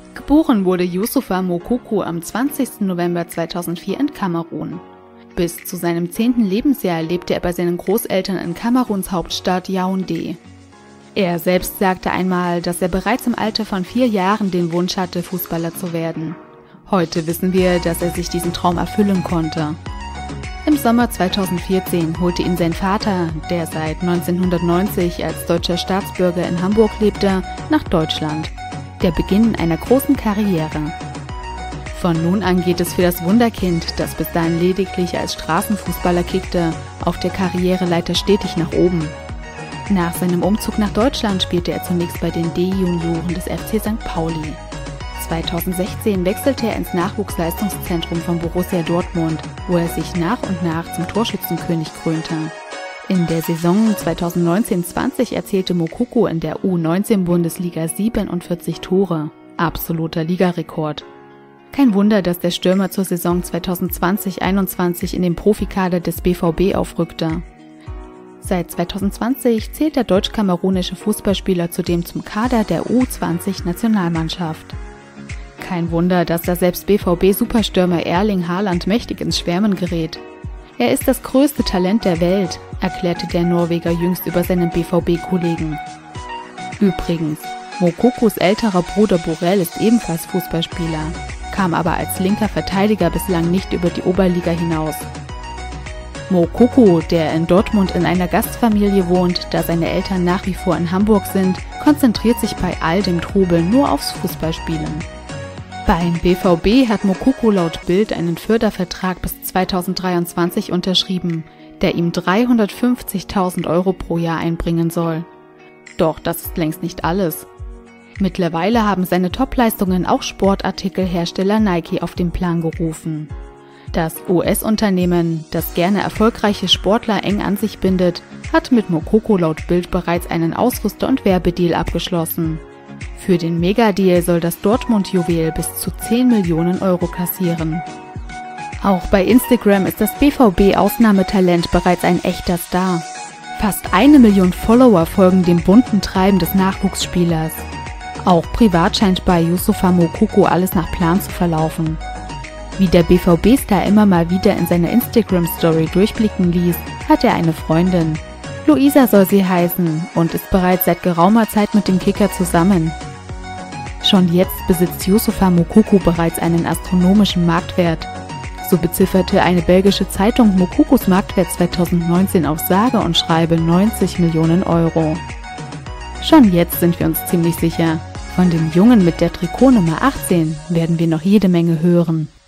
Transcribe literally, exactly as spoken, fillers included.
Geboren wurde Youssoufa Moukoko am zwanzigsten November zweitausendvier in Kamerun. Bis zu seinem zehnten Lebensjahr lebte er bei seinen Großeltern in Kameruns Hauptstadt Yaoundé. Er selbst sagte einmal, dass er bereits im Alter von vier Jahren den Wunsch hatte, Fußballer zu werden. Heute wissen wir, dass er sich diesen Traum erfüllen konnte. Im Sommer zweitausendvierzehn holte ihn sein Vater, der seit neunzehnhundertneunzig als deutscher Staatsbürger in Hamburg lebte, nach Deutschland. Der Beginn einer großen Karriere. Von nun an geht es für das Wunderkind, das bis dahin lediglich als Straßenfußballer kickte, auf der Karriereleiter stetig nach oben. Nach seinem Umzug nach Deutschland spielte er zunächst bei den D-Junioren des F C Sankt Pauli. zweitausendsechzehn wechselte er ins Nachwuchsleistungszentrum von Borussia Dortmund, wo er sich nach und nach zum Torschützenkönig krönte. In der Saison zweitausendneunzehn zwanzig erzielte Moukoko in der U neunzehn Bundesliga siebenundvierzig Tore, absoluter Ligarekord. Kein Wunder, dass der Stürmer zur Saison zweitausendzwanzig einundzwanzig in den Profikader des B V B aufrückte. Seit zweitausendzwanzig zählt der deutsch-kamerunische Fußballspieler zudem zum Kader der U zwanzig Nationalmannschaft. Kein Wunder, dass da selbst B V B-Superstürmer Erling Haaland mächtig ins Schwärmen gerät. Er ist das größte Talent der Welt, erklärte der Norweger jüngst über seinen B V B-Kollegen. Übrigens, Moukokos älterer Bruder Borrell ist ebenfalls Fußballspieler, kam aber als linker Verteidiger bislang nicht über die Oberliga hinaus. Moukoko, der in Dortmund in einer Gastfamilie wohnt, da seine Eltern nach wie vor in Hamburg sind, konzentriert sich bei all dem Trubel nur aufs Fußballspielen. Beim B V B hat Moukoko laut Bild einen Fördervertrag bis zweitausenddreiundzwanzig unterschrieben, der ihm dreihundertfünfzigtausend Euro pro Jahr einbringen soll. Doch das ist längst nicht alles. Mittlerweile haben seine Topleistungen auch Sportartikelhersteller Nike auf den Plan gerufen. Das U S-Unternehmen, das gerne erfolgreiche Sportler eng an sich bindet, hat mit Moukoko laut Bild bereits einen Ausrüster- und Werbedeal abgeschlossen. Für den Megadeal soll das Dortmund-Juwel bis zu zehn Millionen Euro kassieren. Auch bei Instagram ist das B V B-Ausnahmetalent bereits ein echter Star. Fast eine Million Follower folgen dem bunten Treiben des Nachwuchsspielers. Auch privat scheint bei Youssoufa Moukoko alles nach Plan zu verlaufen. Wie der B V B-Star immer mal wieder in seiner Instagram-Story durchblicken ließ, hat er eine Freundin. Luisa soll sie heißen und ist bereits seit geraumer Zeit mit dem Kicker zusammen. Schon jetzt besitzt Youssoufa Moukoko bereits einen astronomischen Marktwert. So bezifferte eine belgische Zeitung Moukokos Marktwert zweitausendneunzehn auf sage und schreibe neunzig Millionen Euro. Schon jetzt sind wir uns ziemlich sicher, von dem Jungen mit der Trikotnummer achtzehn werden wir noch jede Menge hören.